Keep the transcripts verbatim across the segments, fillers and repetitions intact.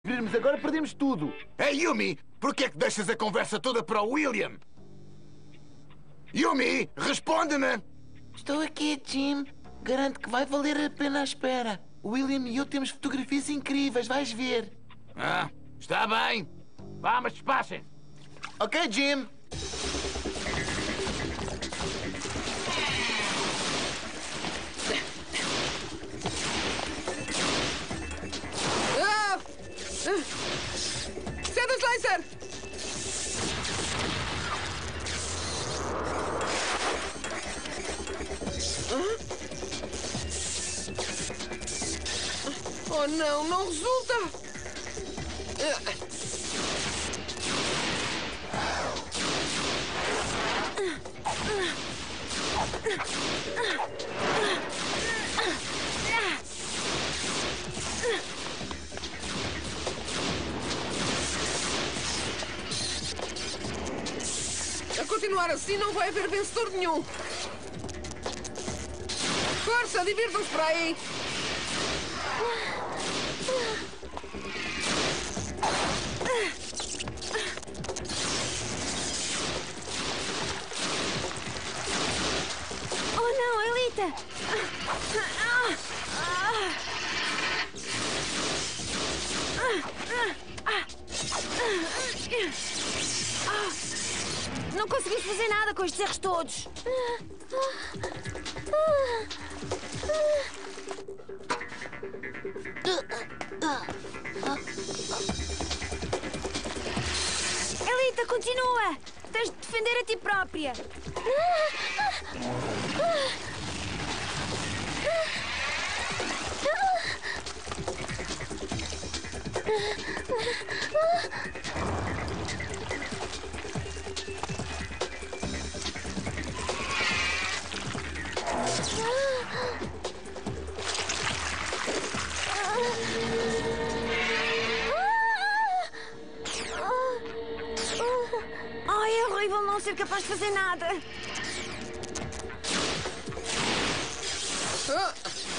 despedirmos agora, perdemos tudo. Ei, Yumi, por que é que deixas a conversa toda para o William? Yumi, responde-me! Estou aqui, Jim. Garanto que vai valer a pena a espera. O William e eu temos fotografias incríveis, vais ver. Ah, está bem. Vamos, despachem. Ok, Jim. Ah! Sedas laser! Oh não, não resulta! A continuar assim não vai haver vencedor nenhum! Força, divirtam-se para aí! Oh não, Elita! Não conseguimos fazer nada com estes erros todos. Elita, continua! Tens de defender a ti própria. Ai, é horrível não ser capaz de fazer nada. Ah!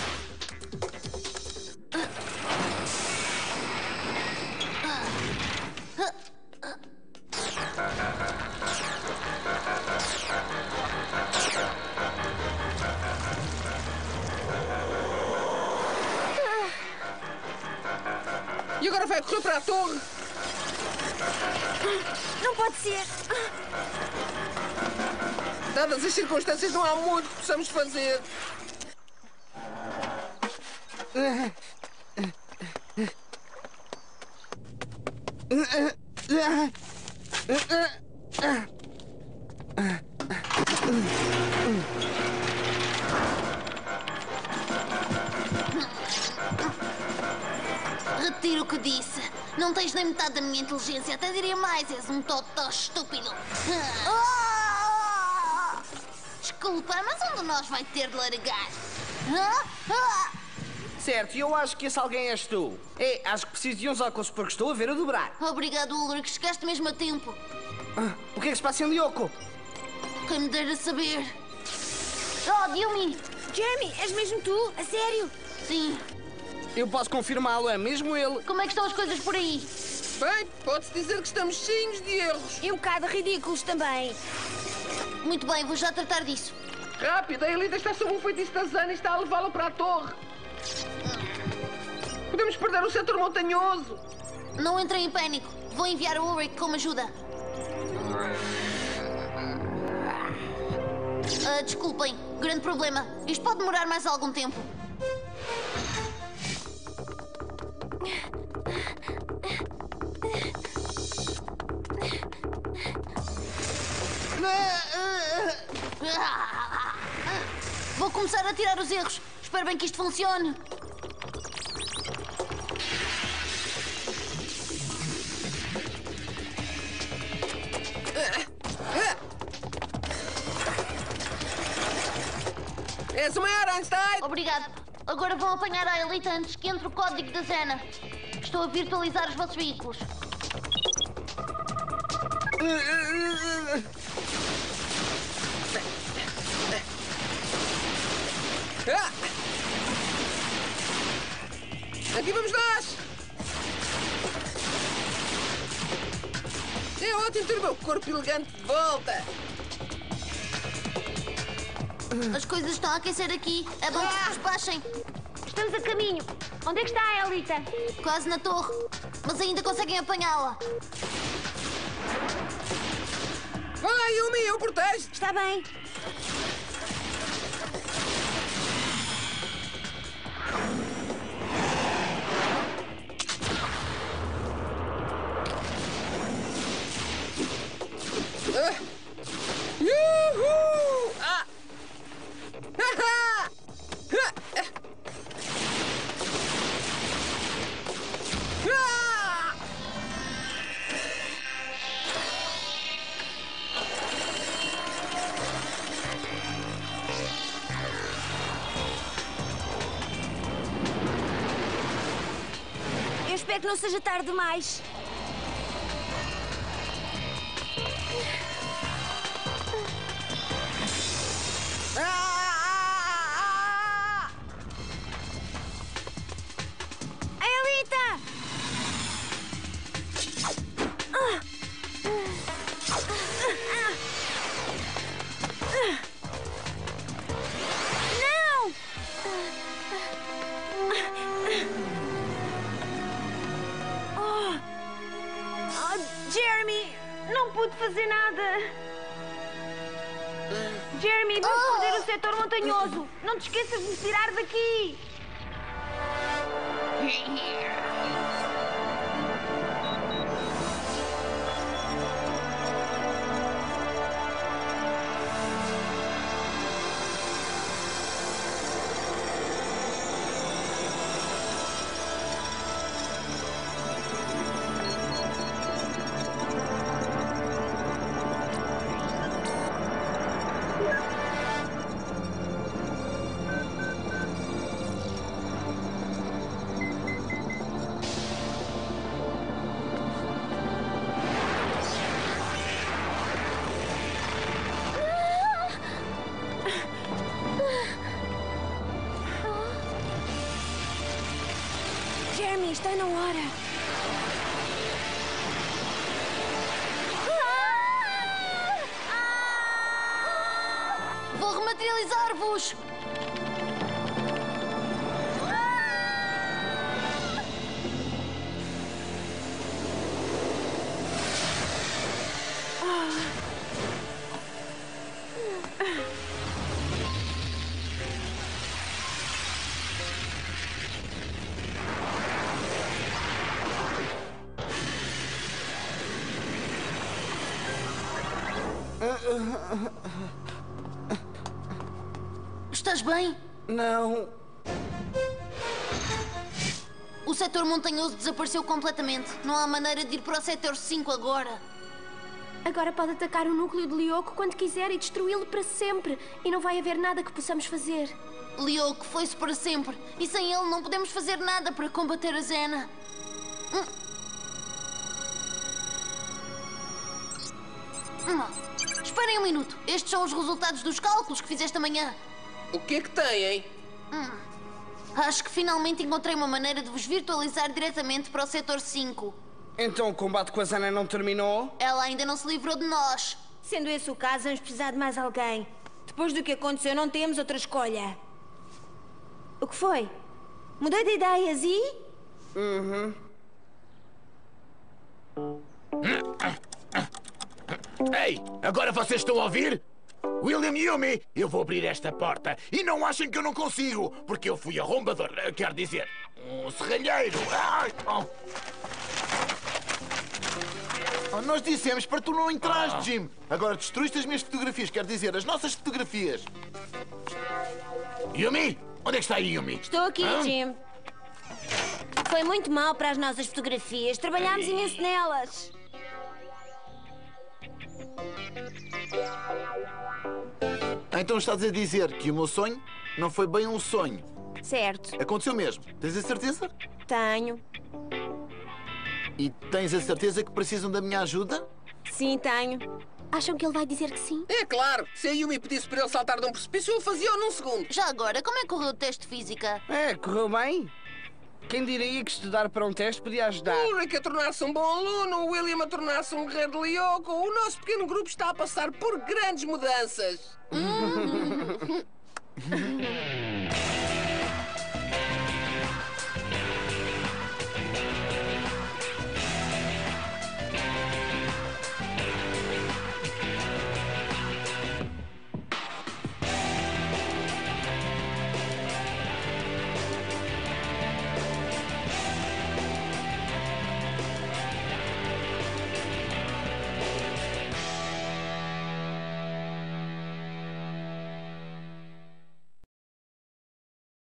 E agora vai correr para a torre? Não pode ser. Dadas as circunstâncias, não há muito que possamos fazer. Retiro o que disse. Não tens nem metade da minha inteligência. Até diria mais, és um totó estúpido. Ah! Desculpa, mas um de nós vai ter de largar. Ah! Ah! Certo, e eu acho que esse alguém és tu. É, acho que preciso de uns óculos porque estou a ver a dobrar. Obrigado, Ulrich. Chegaste mesmo a tempo. Ah, o que é que se passa em Lyoko? Quem me dera saber. Oh, Yumi! Jamie, és mesmo tu? A sério? Sim. Eu posso confirmá-lo, é mesmo ele. Como é que estão as coisas por aí? Bem, pode-se dizer que estamos cheios de erros. E um bocado ridículos também. Muito bem, vou já tratar disso. Rápido, a Elida está sob um feitiço da Zana e está a levá-la para a torre. Podemos perder o setor montanhoso. Não entrem em pânico. Vou enviar o Ulrich como ajuda. Ah, desculpem, grande problema. Isto pode demorar mais algum tempo. Vou começar a tirar os erros. Espero bem que isto funcione. És o maior, Einstein! Obrigado. Agora vão apanhar a Elita antes que entre o código da Zena. Estou a virtualizar os vossos veículos. Ah! Aqui vamos nós! ótimo ter o meu corpo elegante de volta. As coisas estão a aquecer aqui. É bom que se despachem. Estamos a caminho. Onde é que está a Elita? Quase na torre. Mas ainda conseguem apanhá-la. Vai, Yumi, eu protejo. Está bem. Ah. Yuhu! Ah! Ah! Ah! Ah! Eu espero que não seja tarde demais. Elita! Não! Oh, Jeremy, não pude fazer nada. Jeremy, vamos Oh! perder o setor montanhoso. Não te esqueças de me tirar daqui. Jeremy, está na hora. Vou rematerializar-vos. Estás bem? Não. O setor montanhoso desapareceu completamente. Não há maneira de ir para o setor cinco agora. Agora pode atacar o núcleo de Lyoko quando quiser e destruí-lo para sempre. E não vai haver nada que possamos fazer. Lyoko foi-se para sempre. E sem ele não podemos fazer nada para combater a Zena. Hum. Hum. Esperem um minuto. Estes são os resultados dos cálculos que fizeste amanhã. O que é que tem, hein? Hum. Acho que finalmente encontrei uma maneira de vos virtualizar diretamente para o setor cinco. Então o combate com a Zena não terminou? Ela ainda não se livrou de nós. Sendo esse o caso, vamos precisar de mais alguém. Depois do que aconteceu, não temos outra escolha. O que foi? Mudei de ideias e... Uhum. Ei, agora vocês estão a ouvir? William e Yumi, eu vou abrir esta porta. E não achem que eu não consigo, porque eu fui arrombador, quer dizer, um serralheiro. Ai, oh. Oh, nós dissemos para tu não entrares, Jim. Agora destruíste as minhas fotografias, quer dizer, as nossas fotografias. Yumi, onde é que está a Yumi? Estou aqui, Hã? Jim. Foi muito mal para as nossas fotografias. Trabalhámos Ei. imenso nelas. Então estás a dizer que o meu sonho não foi bem um sonho. Certo, Aconteceu mesmo. Tens a certeza? tenho. E tens a certeza que precisam da minha ajuda? Sim, tenho. Acham que ele vai dizer que sim? É claro. Se a Yumi pedisse para ele saltar de um precipício, eu fazia-o num segundo. Já agora, como é que correu o teste de física? É, correu bem. Quem diria que estudar para um teste podia ajudar? O Rick a tornar-se um bom aluno, o William a tornar-se um guerreiro de Lyoko. O nosso pequeno grupo está a passar por grandes mudanças.